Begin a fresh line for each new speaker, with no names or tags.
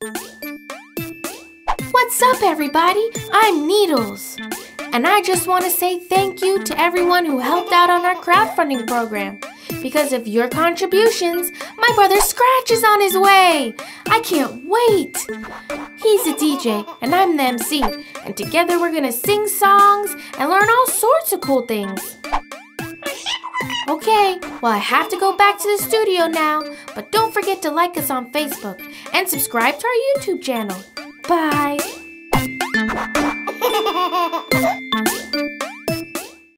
What's up, everybody? I'm Needlz, and I just want to say thank you to everyone who helped out on our crowdfunding program. Because of your contributions, my brother Skratch is on his way. I can't wait. He's a DJ, and I'm the MC, and together we're gonna sing songs and learn all sorts of cool things. Okay, well, I have to go back to the studio now, but don't forget to like us on Facebook and subscribe to our YouTube channel. Bye.